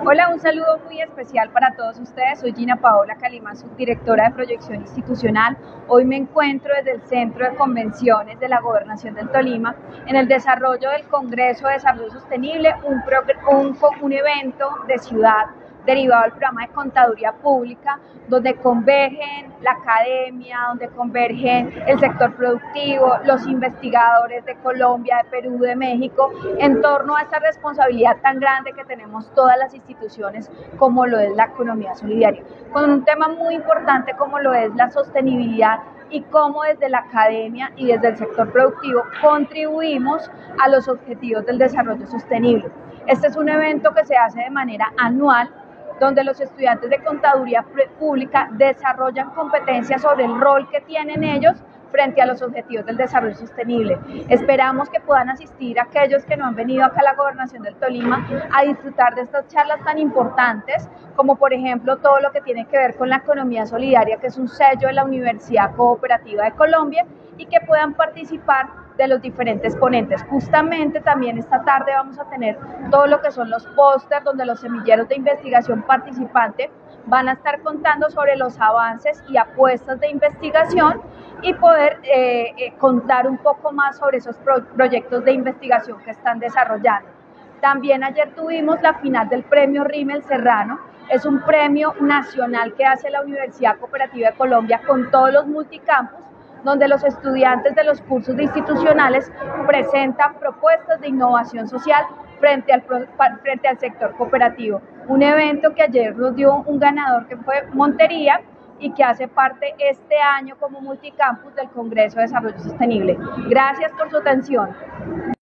Hola, un saludo muy especial para todos ustedes. Soy Gina Paola Calima, subdirectora de Proyección Institucional. Hoy me encuentro desde el Centro de Convenciones de la Gobernación del Tolima en el desarrollo del Congreso de Desarrollo Sostenible, un evento de ciudad derivado del programa de Contaduría Pública, donde convergen la academia, donde convergen el sector productivo, los investigadores de Colombia, de Perú, de México, en torno a esta responsabilidad tan grande que tenemos todas las instituciones como lo es la economía solidaria, con un tema muy importante como lo es la sostenibilidad y cómo desde la academia y desde el sector productivo contribuimos a los objetivos del desarrollo sostenible. Este es un evento que se hace de manera anual, donde los estudiantes de Contaduría Pública desarrollan competencias sobre el rol que tienen ellos frente a los objetivos del desarrollo sostenible. Esperamos que puedan asistir aquellos que no han venido acá a la Gobernación del Tolima a disfrutar de estas charlas tan importantes, como por ejemplo todo lo que tiene que ver con la economía solidaria, que es un sello de la Universidad Cooperativa de Colombia, y que puedan participar de los diferentes ponentes. Justamente también esta tarde vamos a tener todo lo que son los pósters, donde los semilleros de investigación participante van a estar contando sobre los avances y apuestas de investigación y poder contar un poco más sobre esos proyectos de investigación que están desarrollando. También ayer tuvimos la final del premio Rímel Serrano. Es un premio nacional que hace la Universidad Cooperativa de Colombia con todos los multicampus, donde los estudiantes de los cursos de institucionales presentan propuestas de innovación social frente al sector cooperativo. Un evento que ayer nos dio un ganador, que fue Montería, y que hace parte este año como multicampus del Congreso de Desarrollo Sostenible. Gracias por su atención.